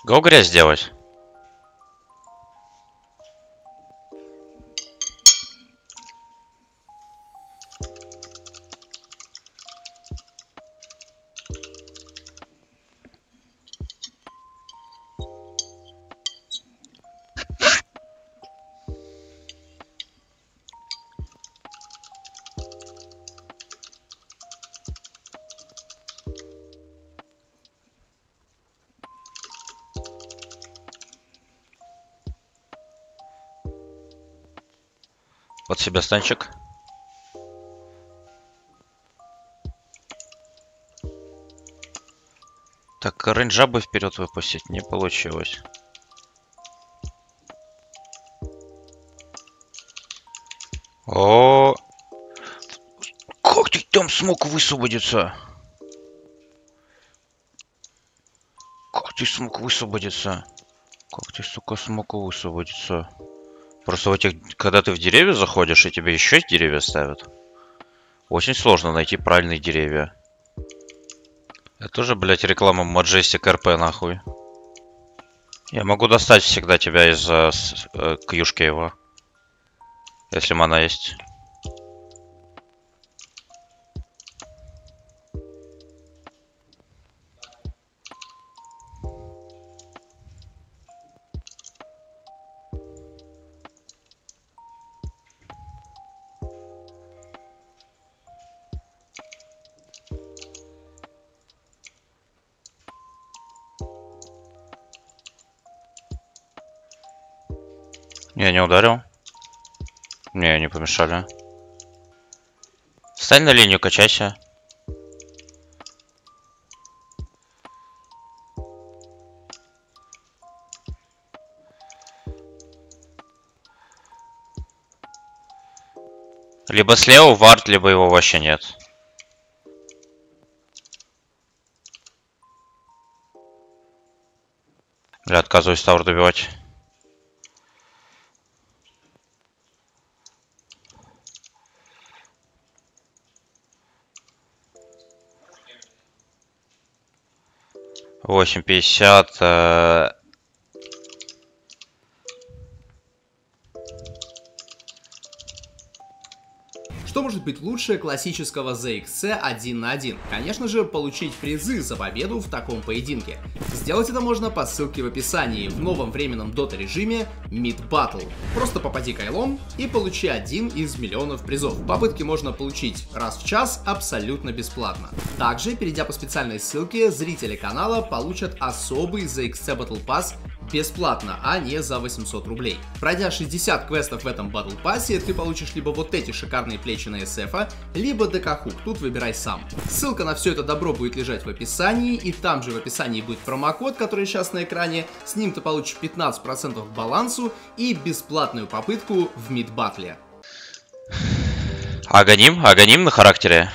Го грязь делать. Под себя станчик. Так, рейнджа бы вперед выпустить не получилось. О, как ты там смог высвободиться? Как ты смог высвободиться? Как ты, сука, смог высвободиться? Просто в этих, когда ты в деревья заходишь, и тебе еще деревья ставят. Очень сложно найти правильные деревья. Это тоже, блядь, реклама Majestic RP, нахуй. Я могу достать всегда тебя из кьюшки его. Если мана есть. Я не ударил. Не, не помешали. Встань на линию, качайся. Либо слева вард, либо его вообще нет. Бля, отказываюсь тавр добивать. Восемь 50. Что может быть лучше классического ZXC 1 на 1? Конечно же, получить призы за победу в таком поединке. Сделать это можно по ссылке в описании в новом временном дота режиме Mid Battle. Просто попади кайлом и получи один из миллионов призов. Попытки можно получить раз в час абсолютно бесплатно. Также, перейдя по специальной ссылке, зрители канала получат особый ZXC Battle Pass бесплатно, а не за 800 рублей. Пройдя 60 квестов в этом Battle Pass'е, ты получишь либо вот эти шикарные плечи на SF, либо ДК-хук, тут выбирай сам. Ссылка на все это добро будет лежать в описании, и там же в описании будет промокод, который сейчас на экране. С ним ты получишь 15% к балансу и бесплатную попытку в Mid Battle. Аганим на характере.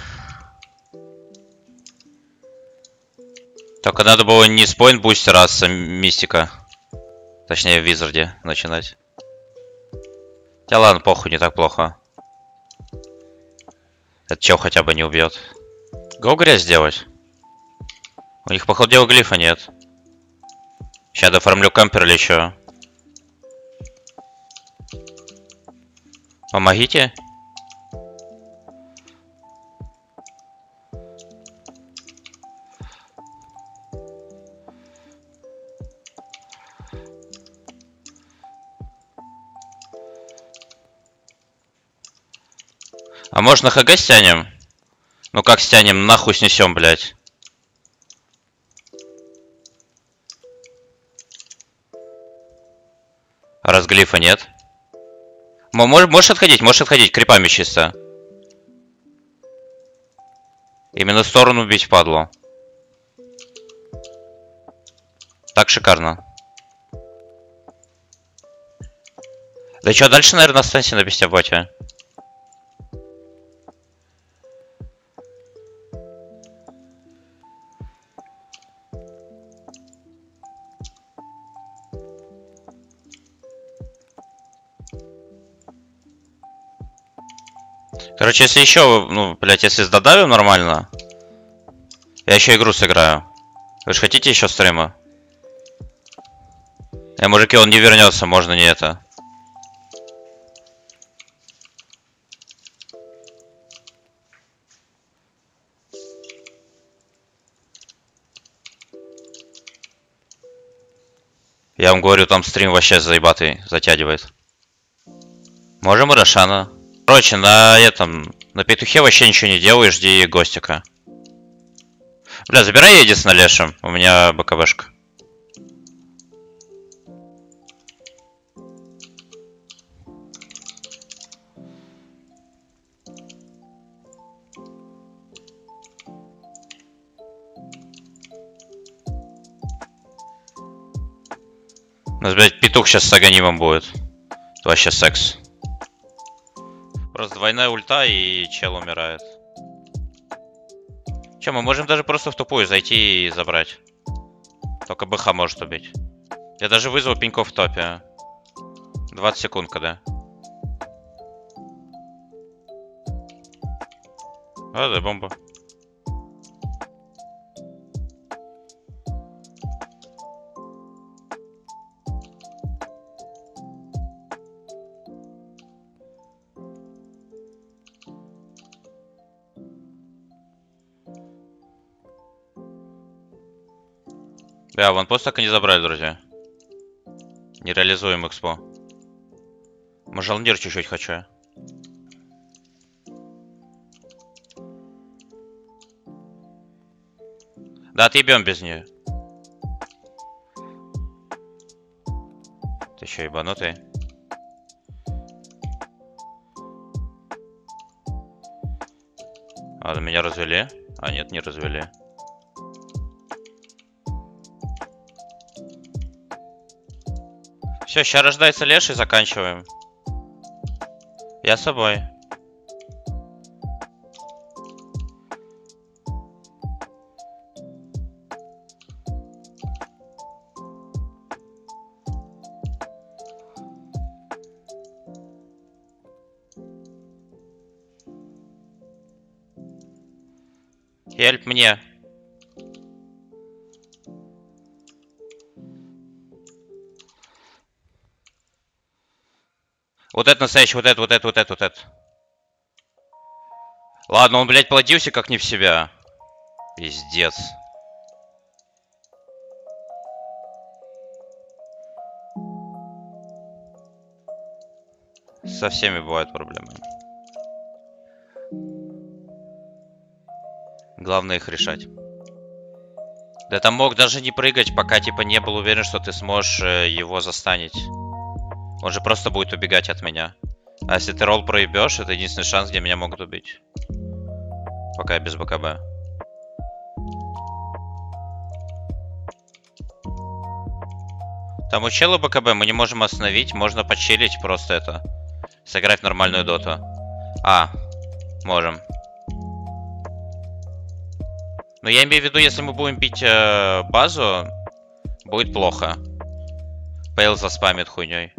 Только надо было не с поинт-бустера, а с мистика. Точнее, в Визарде начинать. Да ладно, похуй, не так плохо. Это чел хотя бы не убьет. Го грязь сделать. У них, походу, дела глифа нет. Сейчас доформлю кампер или еще. Помогите. А можно ХГ стянем? Ну как стянем? Нахуй снесем, блядь. А раз глифа нет? Можешь отходить крипами чисто. Именно в сторону бить падлу. Так шикарно. Да что, дальше, наверное, останься на бестия-боте. Короче, если еще, ну, блядь, если сдадавим нормально, я еще игру сыграю. Вы же хотите еще стрима? Мужики, он не вернется, можно не это. Я вам говорю, там стрим вообще заебатый, затягивает. Можем и Рошана. Короче, на петухе вообще ничего не делай, жди гостика. Бля, забирай Эдис на лешем, у меня БКБшка. У нас, блядь, петух сейчас с аганимом будет. Это вообще секс. Просто двойная ульта и чел умирает. Че, мы можем даже просто в тупую зайти и забрать. Только БХ может убить. Я даже вызвал пеньков в топе. 20 секунд когда. А, да, бомба. Да, ванпост так и не забрали, друзья. Не реализуем экспо. Мажалнир чуть-чуть хочу. Да, отъебем без нее. Ты еще ебанутый. Ладно, меня развели. А, нет, не развели. Все, сейчас рождается Леш и заканчиваем. Я с собой. Хельп мне. Вот это настоящий, вот это. Ладно, он, блядь, плодился как не в себя. Пиздец. Со всеми бывают проблемы. Главное их решать. Да там мог даже не прыгать, пока типа не был уверен, что ты сможешь его застанить. Он же просто будет убегать от меня. А если ты ролл проебешь, это единственный шанс, где меня могут убить. Пока я без БКБ. Там у чела БКБ мы не можем остановить, можно почилить просто это. Сыграть в нормальную доту. А, можем. Но я имею в виду, если мы будем бить базу, будет плохо. Пейл заспамит хуйней.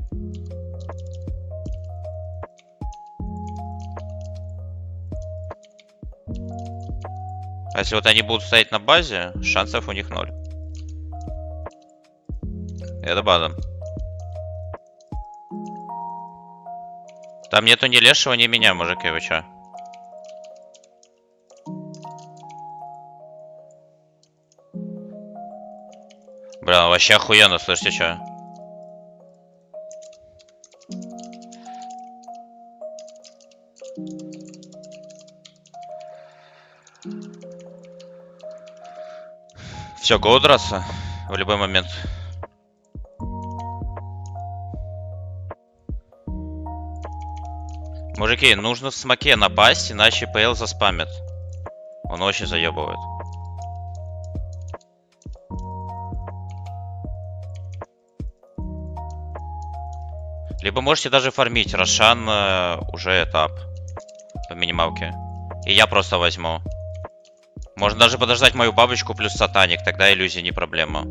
А если вот они будут стоять на базе, шансов у них 0. Это база. Там нету ни лешего, ни меня, мужики, вы чё? Бля, вообще охуенно, слышите, чё? Все, го драться в любой момент. Мужики, нужно в смоке напасть, иначе ПЛ заспамит. Он очень заебывает. Либо можете даже фармить. Рошан уже этап по минималке. И я просто возьму. Можно даже подождать мою бабочку плюс сатаник, тогда иллюзии не проблема.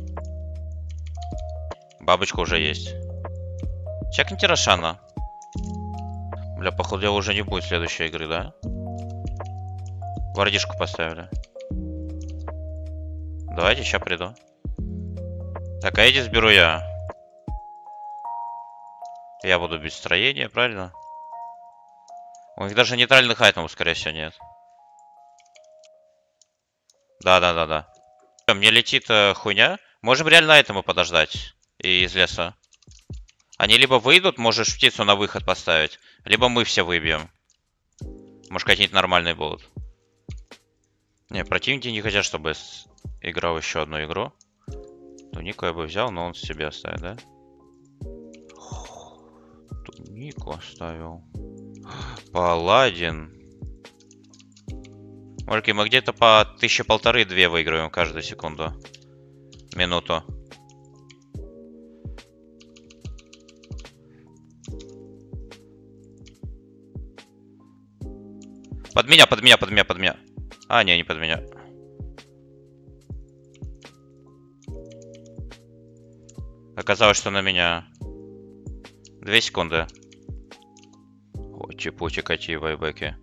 Бабочка уже есть. Чекните Рошана. Бля, походу уже не будет следующей игры, да? Вардишку поставили. Давайте, сейчас приду. Так, а Эдис беру я. Я буду без строения, правильно? У них даже нейтральных айтемов, скорее всего, нет. Да. Мне летит хуйня. Можем реально айтемы подождать из леса. Они либо выйдут, можешь птицу на выход поставить, либо мы все выбьем. Может, какие-нибудь нормальные будут. Не, противники не хотят, чтобы играл еще одну игру. Тунику я бы взял, но он себе оставит, да? Тунику оставил. Паладин. Морки, мы где-то по 1000-1500-2 выигрываем каждую секунду. Минуту. Под меня. А, не под меня. Оказалось, что на меня. 2 секунды. Пути, кати, вайбеки.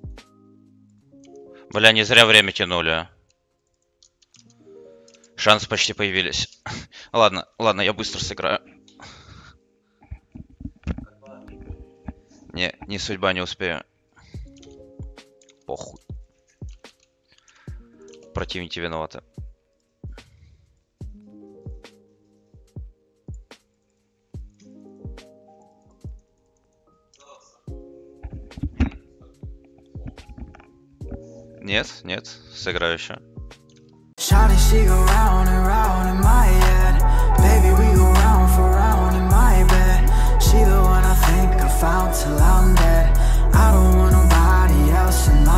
Бля, не зря время тянули. Шансы почти появились. Ладно, я быстро сыграю. Не судьба, не успею. Похуй. Противники виноваты. Нет, сыграю еще. Shawty, she go round and round in my head. Baby, we go round for round in my bed. She the one I think I found till I'm dead. I don't want nobody else in my